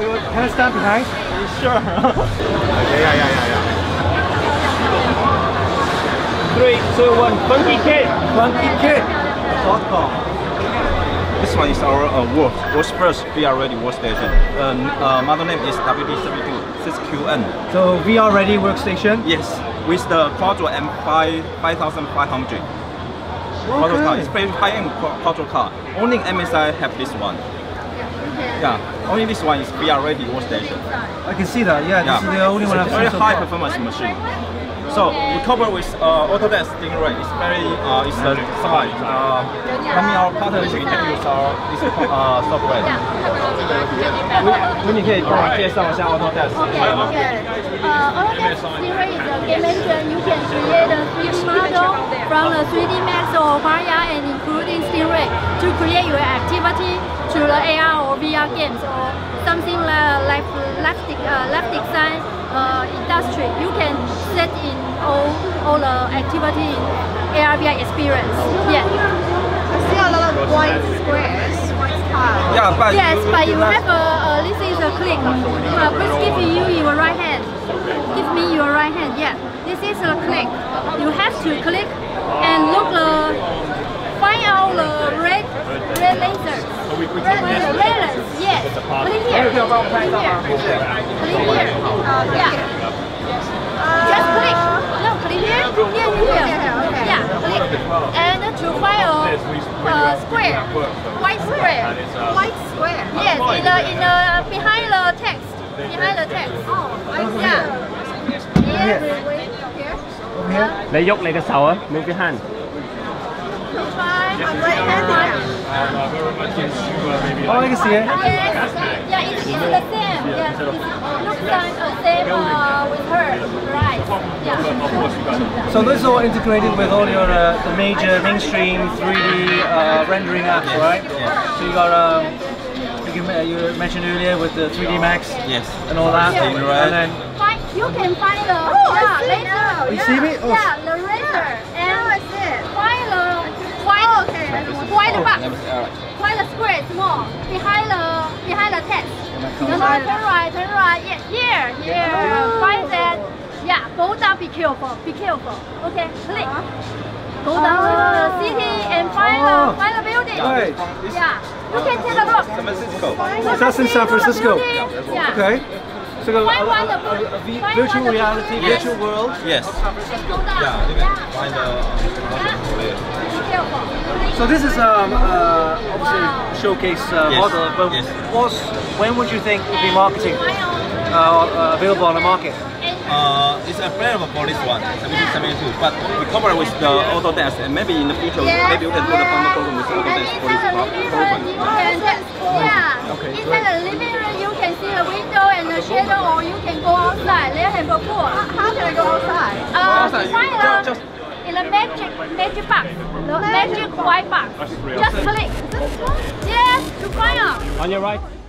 Can I stand behind? Sure. Yeah. 3, 2, 1. Funkykit. Funkykit.com. This one is our world's first VR ready workstation. Model name is WT72 6QN. So VR ready workstation? Yes, with the quadro M5 5500. Quadro car. It's very high-end quadro car. Only MSI have this one. Yeah, only this one is VR ready workstation. I can see that. Yeah, this is the only one I've seen. Very high performance machine. So we cover with Autodesk Stingray. It's very it's the size. our partner is introduce our software. 你可以帮我介绍一下 Autodesk. Autodesk Stingray is a game engine. You can create a 3D model from the 3D Max or VR and including Stingray to create your activity to the AR or VR games or something like left design industry. You can set in all the activity in AR VR experience. Yeah. I see a lot of white squares, white tiles. Yeah, but yes, but you have this is a click. Please give you your right hand. Give me your right hand. Yeah, this is a click. You have to click and look find out the red lasers. Red lasers. Yes. Click here. Click here. Click here. Yeah. Just click. No, click here. Here. Yeah, click. And to find a square, white square. White square. Yes, in the behind the text. Behind the text. Oh, I see. Yeah. Yes. Over here. 你喐你嘅手啊 ，move your hand. I'm right-handed. Oh, I can see it. Yes. Yeah, it's the same. Yeah, it looks like the same with her. Right. Yeah. So this is all integrated with all your the major mainstream 3D rendering apps, right? Yeah. So you got you mentioned earlier with the 3D Max. Yes. And all that. Yeah. And then You can find the laser. you see me? Oh. Yeah, the laser. And find the white box. Find the square small behind the text. Turn right. Yeah, here. Find that. Yeah, go down. Be careful. Okay, click. Go down to the city and find the building. Right. Yeah, you can take a look. San Francisco. That's in San Francisco. Yeah. Okay. So a Find virtual reality, virtual world. Yes. Go down. Yeah, you can find the. Be careful. So this is obviously showcase model, but Yes. when would you think would be marketing available on the market? It's available for this one, 72, but we cover with the Autodesk, and maybe in the future, maybe you can do the final program with Autodesk for this program. Inside the living room, you can see the window and the shadow, or you can go outside. They have a pool. How can I go outside? Just in the magic box, the magic white box. Just click. Yes, to find out. On your right.